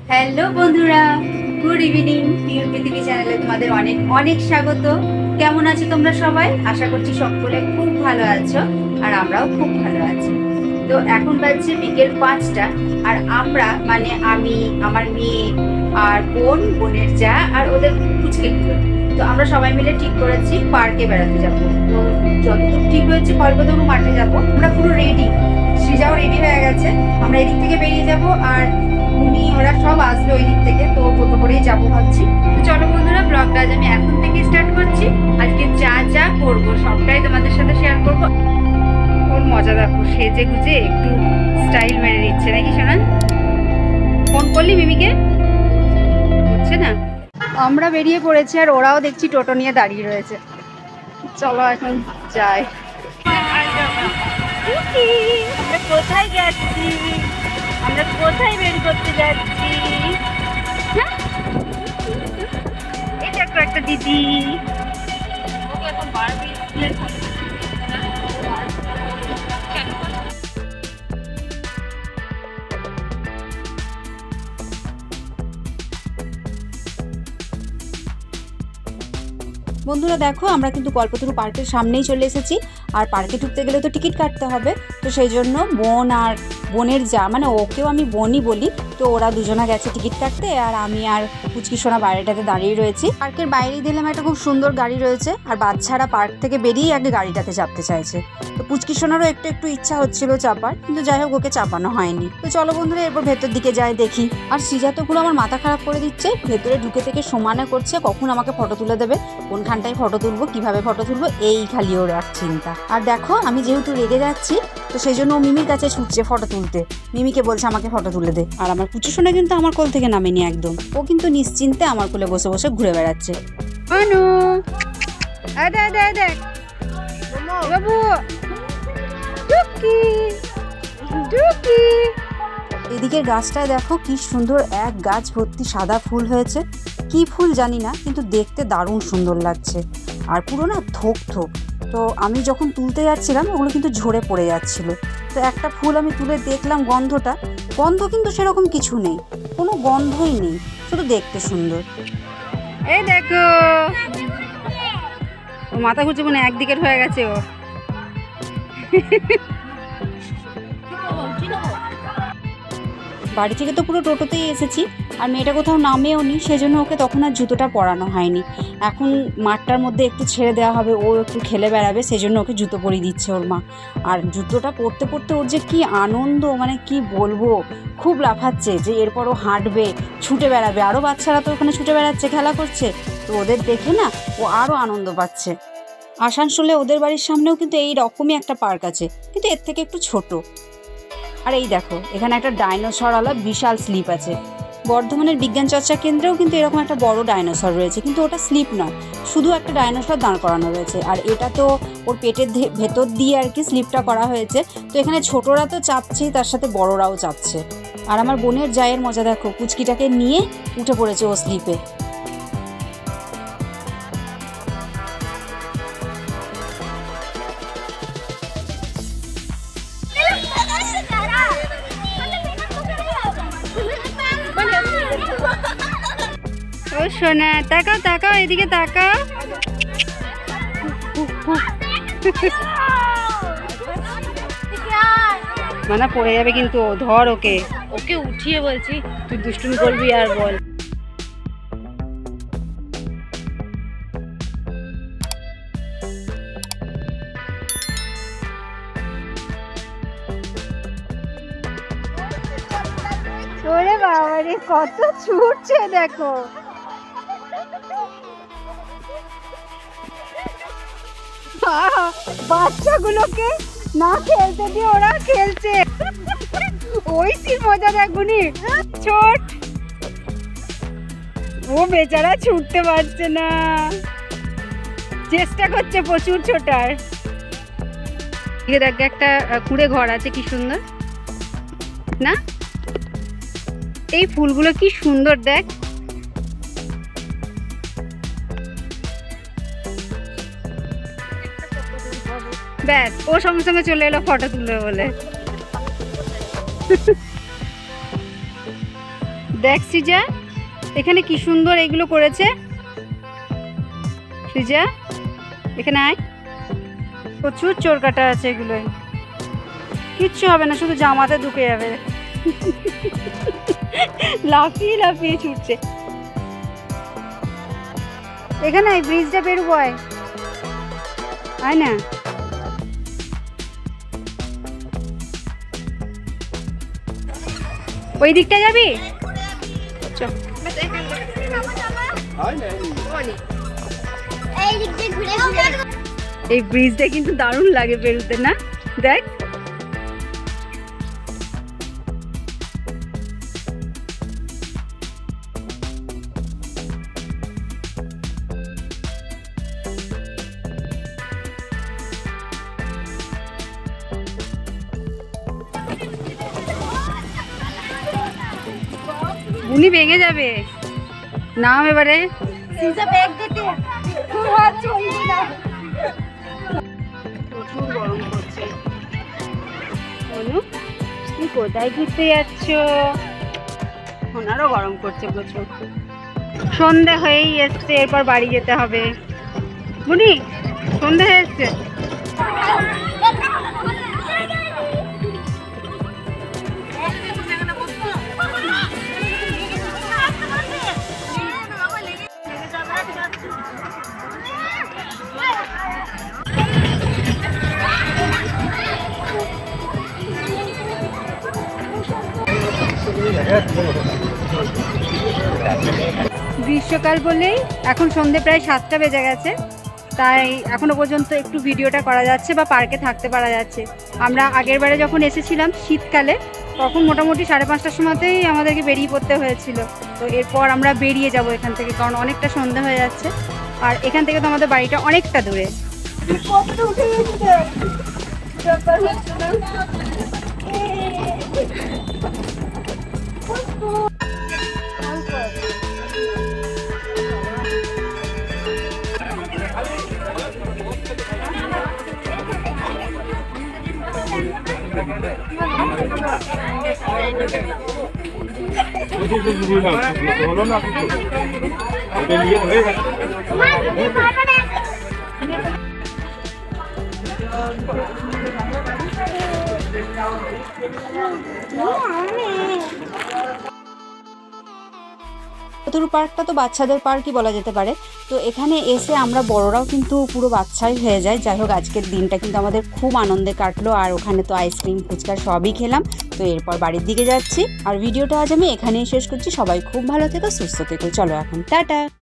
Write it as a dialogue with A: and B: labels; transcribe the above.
A: Hello বন্ধুরা, good evening. Pure পৃথিবী চ্যানেলে তোমাদের অনেক অনেক স্বাগত। কেমন আছো তোমরা সবাই? আশা করছি সকলে খুব ভালো আছো, আর আমরাও খুব ভালো আছি। তো এখন বাজছে বিকেল 5টা, আর আমরা মানে আমি, আমার মেয়ে আর বোনের যা আর ওদের পুচকেগুলো, তো আমরা সবাই মিলে ঠিক করেছি পার্কে বেড়াতে যাব। তো যতটুকু ঠিক হয়েছে কল্পতরু মাঠে যাব। আমরা পুরো রেডি, সৃজাও রেডি হয়ে গেছে। আমরা এদিক থেকে বেরিয়ে যাব, আর উনি ওরা সব আসবে ওই দিক থেকে, তো টোটো করেই যাবো ভাবছি। তো চলো বন্ধুরা, ব্লগটা আজ আমি এখন থেকে স্টার্ট করছি। আজকে যা যা করবো সবটাই তোমাদের সাথে শেয়ার করবো। ওর মজা দেখো, সেজে গুজে একটু স্টাইল মেরে দিচ্ছে নাকি শোনা? ফোন করলি মিমিকে? হচ্ছে না। আমরা বেরিয়ে পড়েছি, আর ওরাও দেখছি টোটো নিয়ে দাঁড়িয়ে রয়েছে। চলো এখন যাই। আমরা কোথায় যাচ্ছি? আমরা কোথায় বের করতে যাচ্ছি? হ্যাঁ, এটা একটা দিদি। বন্ধুরা দেখো, আমরা কিন্তু কল্পতরু পার্কের সামনেই চলে এসেছি। আর পার্কে ঢুকতে গেলে তো টিকিট কাটতে হবে, তো সেই জন্য বোন আর বোনের যা, মানে ওকেও আমি বোনই বলি, তো ওরা দুজনা গেছে টিকিট কাটতে, আর আমি আর পুচকি সোনা বাইরেটাতে দাঁড়িয়ে রয়েছি। পার্কের বাইরেই দিলাম একটা খুব সুন্দর গাড়ি রয়েছে, আর বাচ্চারা পার্ক থেকে বেরিয়ে আগে গাড়িটাতে চাপতে চাইছে। তো পুচকি সোনারও একটু একটু ইচ্ছা হচ্ছিল চাপার, কিন্তু যাই হোক ওকে চাপানো হয়নি। তো চলো বন্ধুরা, এরপর ভেতর দিকে যাই দেখি। আর সৃজা তো পুরো আমার মাথা খারাপ করে দিচ্ছে, ভেতরে ঢুকে থেকে সমানে করছে কখন আমাকে ফটো তুলে দেবে, কোনখানটায় ফটো তুলবো, কিভাবে ফটো তুলবো, এই খালি ওর এক চিন্তা। আর দেখো, আমি যেহেতু রেগে যাচ্ছি, তো সেই জন্য ও মিমির কাছে ছুটছে ফটো তুলতে। মিমিকে বলছে আমাকে ফটো তুলে দে। আর আমার পুচু সোনা কিন্তু আমার কোল থেকে নামেনি একদম, ও কিন্তু নিশ্চিন্তে আমার কোলে বসে বসে ঘুরে বেড়াচ্ছে। অনু, বাবু, টুকি টুকি। এদিকে গাছটায় দেখো কি সুন্দর, এক গাছ ভর্তি সাদা ফুল হয়েছে। কি ফুল জানি না, কিন্তু দেখতে দারুণ সুন্দর লাগছে, আর পুরো না থোক থোক। তো আমি যখন তুলতে যাচ্ছিলাম ওগুলো কিন্তু ঝরে পড়ে যাচ্ছিল। তো একটা ফুল আমি তুলে দেখলাম, গন্ধ কিন্তু সেরকম কিছু নেই, কোনো গন্ধই নেই, শুধু দেখতে সুন্দর। এই দেখো, ও মাথা ঘুরছে, মনে একদিকের হয়ে গেছে ও। বাড়ি থেকে তো পুরো টোটোতেই এসেছি, আর মেয়েটা কোথাও নামেও নি, সেজন্য ওকে তখন আর জুতোটা পরানো হয়নি। এখন মাঠটার মধ্যে একটু ছেড়ে দেওয়া হবে, ও একটু খেলে বেড়াবে, সেজন্য ওকে জুতো পরিয়ে দিচ্ছে ওর মা। আর জুতোটা পরতে পরতে ওর যে কি আনন্দ, মানে কি বলবো, খুব লাফাচ্ছে যে এরপর ও হাঁটবে, ছুটে বেড়াবে। আরও বাচ্চারা তো ওখানে ছুটে বেড়াচ্ছে, খেলা করছে, তো ওদের দেখে না ও আরও আনন্দ পাচ্ছে। আসানসোলে ওদের বাড়ির সামনেও কিন্তু এই রকমই একটা পার্ক আছে, কিন্তু এর থেকে একটু ছোট। আর এই দেখো, এখানে একটা ডাইনোসরওয়ালা বিশাল স্লিপ আছে। বর্ধমানের বিজ্ঞান চর্চা কেন্দ্রেও কিন্তু এরকম একটা বড় ডাইনোসর রয়েছে, কিন্তু ওটা স্লিপ নয়, শুধু একটা ডাইনোসর দাঁড় করানো রয়েছে। আর এটা তো ওর পেটের ভেতর দিয়ে আর কি স্লিপটা করা হয়েছে। তো এখানে ছোটরা তো চাপছেই, তার সাথে বড়রাও চাপছে। আর আমার বোনের জায়ের মজা দেখো, পুচকিটাকে নিয়ে উঠে পড়েছে ও স্লিপে। ও সোনা, তাকাও তাকাও, এদিকে তাকাও। মানা পড়ে যাবে কিন্তু, ধর ওকে, ওকে উঠিয়ে বলছি, তুই দুষ্টুমি করবি আর বল। ওরে বাবা রে, কত ছুটছে দেখো। বাচ্চাগুলোকে না খেলতে দিয়ে ওরা খেলছে, ওই সির মজা দেখুনি। ছোট ও বেচারা ছুটতে পারছে না, চেষ্টা করছে প্রচুর ছোটার। দেখ, একটা কুড়ে ঘর আছে, কি সুন্দর না? এই ফুলগুলো কি সুন্দর দেখ। ব্যাস, ও সঙ্গে সঙ্গে চলে এলো ফটো তুলবে বলে। দেখ সৃজা, এখানে কি সুন্দর এগুলো করেছে। সৃজা এখানে আয়, প্রচুর চোর কাটা আছে, এগুলোই কিচ্ছু হবে না, শুধু জামাতে ঢুকে যাবে। লাফিয়ে লাফিয়ে ছুটছে। এখানে ব্রিজটা বেরোবো, আয় না। ওই দিকটা যাবি? এই ব্রিজটা কিন্তু দারুণ লাগে বেরোতে, না? দেখ উনি ভেঙে যাবে। নাম এবারে। প্রচুর গরম করছে। তুমি কোথায় ঘুরতে যাচ্ছ? ওনারও গরম করছে প্রচুর। সন্ধে হয়েই এসছে, এরপর বাড়ি যেতে হবে। বুনি সন্ধে হয়ে এসছে। গ্রীষ্মকাল বলেই এখন সন্ধে প্রায় 7টা বেজে গেছে, তাই এখনো পর্যন্ত একটু ভিডিওটা করা যাচ্ছে বা পার্কে থাকতে পারা যাচ্ছে। আমরা আগের বারে যখন এসেছিলাম শীতকালে, তখন মোটামুটি 5:30টার সময়তেই আমাদেরকে বেরিয়ে পড়তে হয়েছিল। তো এরপর আমরা বেরিয়ে যাব এখান থেকে, কারণ অনেকটা সন্ধে হয়ে যাচ্ছে, আর এখান থেকে তো আমাদের বাড়িটা অনেকটা দূরে। চতুর পার্কটা তো বাচ্চাদের পার্কই বলা যেতে পারে। তো এখানে এসে আমরা বড়রাও কিন্তু পুরো বাচ্চাই হয়ে যায়। যাই হোক, আজকের দিনটা কিন্তু আমাদের খুব আনন্দে কাটলো, আর ওখানে তো আইসক্রিম ফুচকা সবই খেলাম। তো এরপর বাড়ির দিকে যাচ্ছি, আর ভিডিওটা আজ আমি এখানেই শেষ করছি। সবাই খুব ভালো থেকো, সুস্থ থেকো। চলো এখন টাটা।